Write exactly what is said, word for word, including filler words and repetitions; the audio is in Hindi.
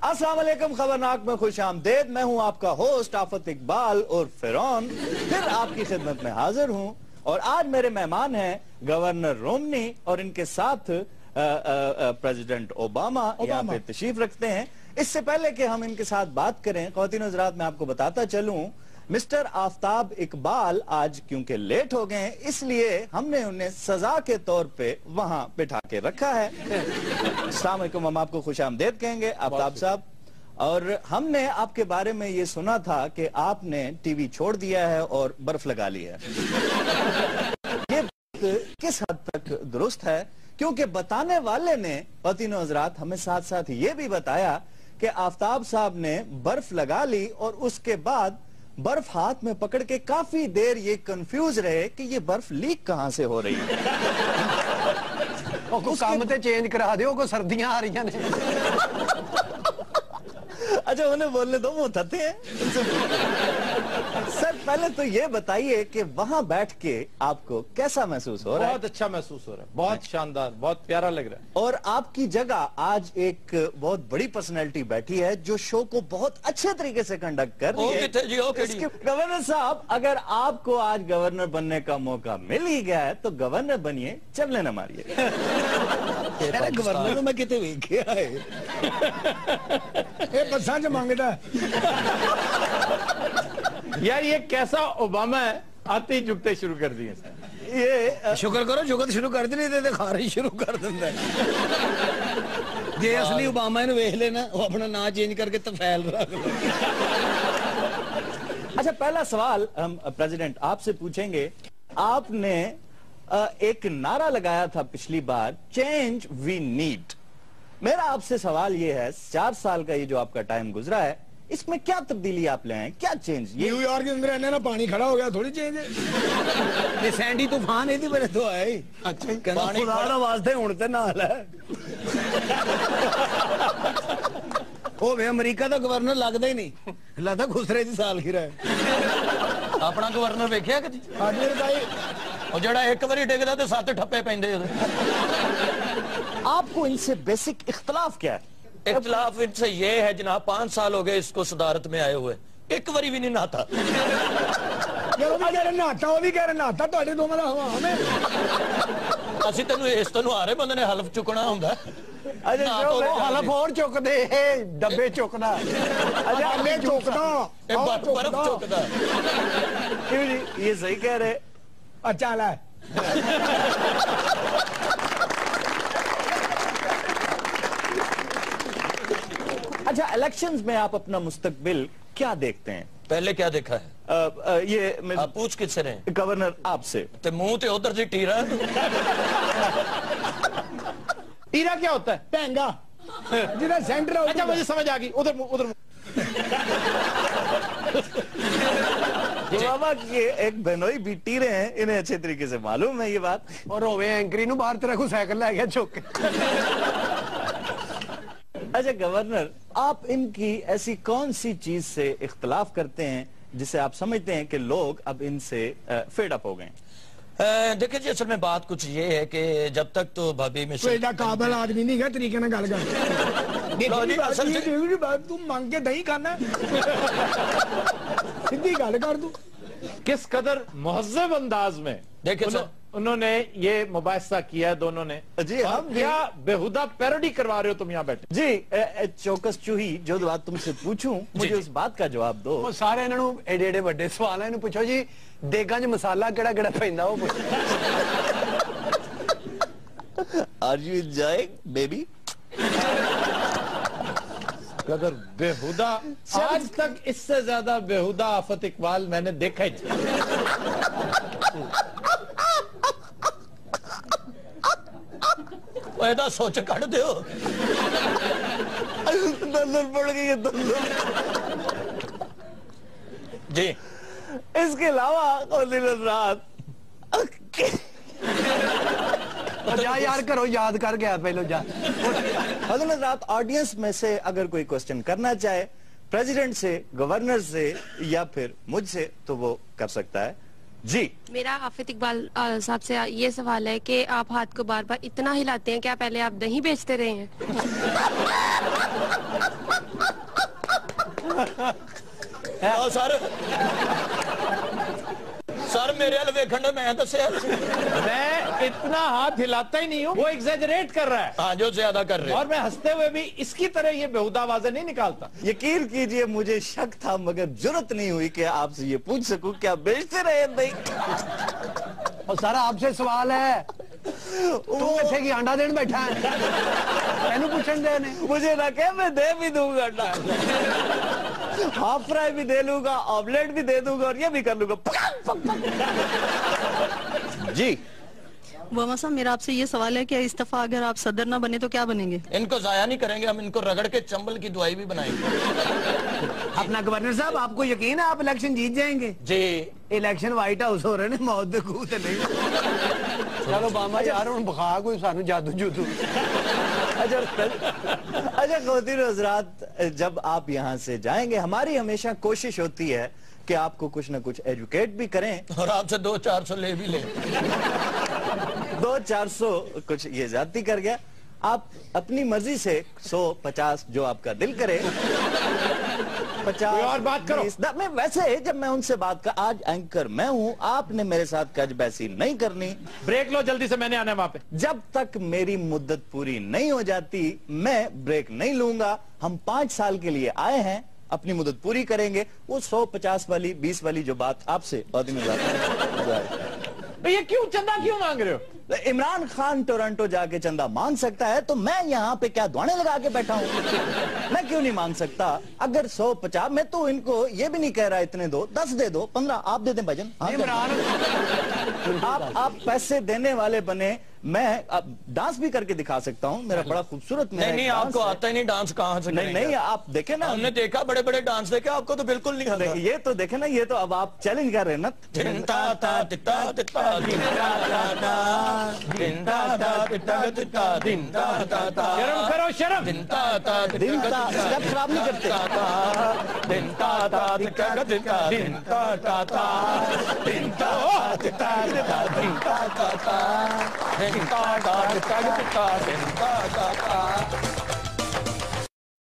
अस्सलाम वालेकुम, खबरनाक में खुश आमदेद। मैं हूं आपका होस्ट आफत इकबाल और फिरौन, फिर आपकी खिदमत में हाजिर हूं। और आज मेरे मेहमान हैं गवर्नर रोमनी और इनके साथ प्रेसिडेंट ओबामा यहाँ पे तशरीफ रखते हैं। इससे पहले कि हम इनके साथ बात करें, ख्वातीन हज़रात, मैं आपको बताता चलूं, मिस्टर आफ्ताब इकबाल आज क्योंकि लेट हो गए हैं, इसलिए हमने उन्हें सजा के तौर पे वहां बिठा के रखा है। अस्सलाम वालेकुम, हम आपको खुश आमदेद कहेंगे आफ्ताब साहब। और हमने आपके बारे में ये सुना था कि आपने टीवी छोड़ दिया है और बर्फ लगा ली है। ये किस हद तक दुरुस्त है? क्योंकि बताने वाले ने, ख्वातीन हज़रात, हमें साथ साथ ये भी बताया कि आफ्ताब साहब ने बर्फ लगा ली और उसके बाद बर्फ हाथ में पकड़ के काफी देर ये कंफ्यूज रहे कि ये बर्फ लीक कहां से हो रही है। को काम ते चेंज करा दो, को सर्दियां आ रही ने। अच्छा, उन्हें बोलने दो, वो थते हैं। सर, पहले तो ये बताइए कि वहां बैठ के आपको कैसा महसूस हो रहा है? बहुत अच्छा महसूस हो रहा है, बहुत शानदार, बहुत प्यारा लग रहा है। और आपकी जगह आज एक बहुत बड़ी पर्सनैलिटी बैठी है जो शो को बहुत अच्छे तरीके से कंडक्ट कर रही है। जी, ओके जी। गवर्नर साहब, अगर आपको आज गवर्नर बनने का मौका मिल ही गया है तो गवर्नर बनिए, चलने न मारिए। गवर्नर मैं कितने वेख्या है बसा च मांगता यार, ये कैसा ओबामा है, आते ही झुकते शुरू कर दिए सर। ये शुक्र करो, शुक्र शुरू कर दी, नहीं खारी शुरू कर देंगे। जे असली ओबामा ने वेख लेना, वो अपना नाम चेंज करके तफैल रख लो। अच्छा, पहला सवाल हम प्रेसिडेंट आपसे पूछेंगे। आपने एक नारा लगाया था पिछली बार, चेंज वी नीड। मेरा आपसे सवाल ये है, चार साल का ये जो आपका टाइम गुजरा है, इसमें क्या तब्दीली आप ले आए, क्या चेंज? ये न्यूयॉर्क के अंदर ना पानी खड़ा हो गया, थोड़ी चेंज है। ये सैंडी तूफान ਇਹਦੀ ਬਰੇ ਤੋਂ ਆਇਆ ਹੀ। ਅੱਛਾ, ਕਹਿੰਦਾ ਖੁਦਾ ਦਾ ਵਾਸਤੇ ਹੁਣ ਤੇ ਨਾਲ ਹੈ। ਉਹ ਵੇ ਅਮਰੀਕਾ ਦਾ ਗਵਰਨਰ ਲੱਗਦਾ ਹੀ ਨਹੀਂ, ਲੱਗਦਾ ਖੁਸਰੇ ਦੀ ਸਾਲਗਿਰਾ ਹੈ। ਆਪਣਾ ਗਵਰਨਰ ਵੇਖਿਆ ਕਦੀ? ਹਾਂਜੀ ਭਾਈ, ਉਹ ਜਿਹੜਾ ਇੱਕ ਵਾਰੀ ਡਿੱਗਦਾ ਤੇ ਸੱਤ ਠੱਪੇ ਪੈਂਦੇ ਉਹਦੇ। आपको इनसे बेसिक इख्तलाफ क्या है? इख्तलाफ इनसे ये है जनाब, पांच साल हो गए इसको सदारत में आए हुए, एक बारी भी नहीं नहाता। ਉਹ ਵੀ ਕਹਿ ਰਹੇ ਨਹਾਤਾ, ਉਹ ਵੀ ਕਹਿ ਰਹੇ ਨਹਾਤਾ, ਤੁਹਾਡੇ ਦੋਵਾਂ ਦਾ ਹਵਾ ਹਮੇ। ਅਸੀਂ ਤੈਨੂੰ ਇਸ ਤੈਨੂੰ ਹਾਰੇ ਬੰਦੇ ਨੇ ਹਲਫ ਚੁੱਕਣਾ ਹੁੰਦਾ। ਉਹ ਹਲਫ ਹੋਰ ਚੁੱਕਦੇ, ਇਹ ਡੱਬੇ ਚੁੱਕਦਾ। ਅਜਾ ਡੱਬੇ ਚੁੱਕਦਾ, ਇਹ ਬਰਫ ਚੁੱਕਦਾ। क्यों जी, ये सही कह रहे? अच्छा ਲੈ। अच्छा, इलेक्शंस में आप अपना मुस्तकबिल क्या देखते हैं? पहले क्या देखा है? आ, आ, ये आप पूछ किससे रहे? गवर्नर आपसे। ते मुंह ते उधर से टीरा है। टीरा क्या होता है? टहंगा, जिधर सेंटर। अच्छा, मुझे समझ आ गई, उधर उधर। बाबा की एक बहनोई भी टीरे हैं, इन्हें अच्छे तरीके से मालूम है ये बात। और होवे एंकरी नु बाहर तरह को साइकिल लै गया चुक के। अच्छा गवर्नर, आप इनकी ऐसी कौन सी चीज से इख्तलाफ करते हैं जिसे आप समझते हैं कि लोग अब इनसे फेड अप हो गए? देखिए जी, असल में बात कुछ ये है कि जब तक तो भाभी में तो एडा काबिल आदमी नहीं है तरीके ना गल कर। तू मांग के दही खाना, सीधी गल कर तू। किस कदर मुहज्जब अंदाज में देखिए उन्हों, उन्होंने ये मुबाहिसा किया है दोनों ने। जी, हम क्या बेहुदा पैरोडी करवा रहे हो तुम यहाँ बैठे? जी, ए, ए, चौकस चूही, जो बात तुमसे पूछूं, मुझे उस बात का जवाब दो। वो सारे इन्हों एडे एडे बड़े सवाल है, पूछो जी देगा च मसाला केड़ा केड़ा पैंदा वो पूछो। Are you enjoying baby? अगर बेहुदा, आज तक इससे ज्यादा बेहुदा आफत इकबाल मैंने देखा ही नहीं। ऐसा सोच कट दो, दंदल पड़ गई है, दंदल। जी, इसके अलावा रात जा यार करो, याद कर गया पहले जा। हजरत, ऑडियंस में से अगर कोई क्वेश्चन करना चाहे प्रेसिडेंट से, गवर्नर से या फिर मुझसे, तो वो कर सकता है। जी, मेरा आफित इकबाल साहब से ये सवाल है कि आप हाथ को बार बार इतना हिलाते हैं, क्या पहले आप दही बेचते रहे हैं? लो सर सर मेरे हल वेखण मैं दसिया मैं इतना हाथ हिलाता ही नहीं हूँ, वो एग्जेजरेट कर रहा है। हाँ जो ज्यादा कर रहे और मैं हंसते हुए भी इसकी तरह ये बेहुदा आवाजें नहीं निकालता। यकीन कीजिए मुझे शक था मगर जुर्रत नहीं हुई कि आपसे ये पूछ सकूं क्या बेचते रहे भाई। और सारा आपसे सवाल है, तू कैसे की अंडा देने बैठा है? मैंने पूछन दे ने मुझे ना कह, मैं दे भी दूंगा अंडा, हाफ फ्राई भी दे लूंगा, ऑमलेट भी दे दूंगा और ये भी कर लूंगा। जी वर्मा साहब, मेरा आपसे ये सवाल है कि इस दफा अगर आप सदर ना बने तो क्या बनेंगे? इनको जाया नहीं करेंगे हम, इनको रगड़ के चंबल की दवाई भी बनाएंगे। अपना गवर्नर साहब, आपको यकीन है आप इलेक्शन जीत जाएंगे? जी इलेक्शन व्हाइट हाउस हो रहे ने, मौत दे खूह ते नहीं। चलो बामा यार हुन बखा कोई सानू जादू जुदू। अच्छा अच्छा ख़वातीन और हज़रात, जब आप यहाँ से जाएंगे हमारी हमेशा कोशिश होती है कि आपको कुछ ना कुछ एजुकेट भी करें और आपसे दो चार सौ ले भी ले। दो चार सौ कुछ ये ज्यादती कर गया। आप अपनी मर्जी से सौ पचास जो आपका दिल करे पचास कोई और बात करो। बीस, मैं वैसे जब मैं उनसे बात कर, आज एंकर मैं हूं, आपने मेरे साथ कजबैसी नहीं करनी। ब्रेक लो जल्दी से, मैंने आना है वहां पे। जब तक मेरी मुद्दत पूरी नहीं हो जाती मैं ब्रेक नहीं लूंगा। हम पांच साल के लिए आए हैं, अपनी मुद्दत पूरी करेंगे। वो सौ पचास वाली बीस वाली जो बात आपसे तो ये क्यों चंदा क्यों मांग रहे हो? इमरान खान टोरंटो जाके चंदा मांग सकता है तो मैं यहाँ पे क्या दुआने लगा के बैठा हूँ? मैं क्यों नहीं मांग सकता? अगर सौ पचास, मैं तो इनको ये भी नहीं कह रहा इतने दो, दस दे दो, पंद्रह आप दे दें भजन। इमरान आप आप पैसे देने वाले बने, मैं अब डांस भी करके दिखा सकता हूँ, मेरा बड़ा खूबसूरत नहीं नहीं आपको आता ही नहीं डांस, कहाँ से नहीं नहीं आप देखे ना, हमने देखा बड़े बड़े डांस देखे, आपको तो बिल्कुल नहीं आता। ये तो देखे ना, ये तो अब आप चैलेंज कर रहे हैं ना। शर्म करो शर्म। स्टेप खराब नहीं करते। Din da da da da da din da da da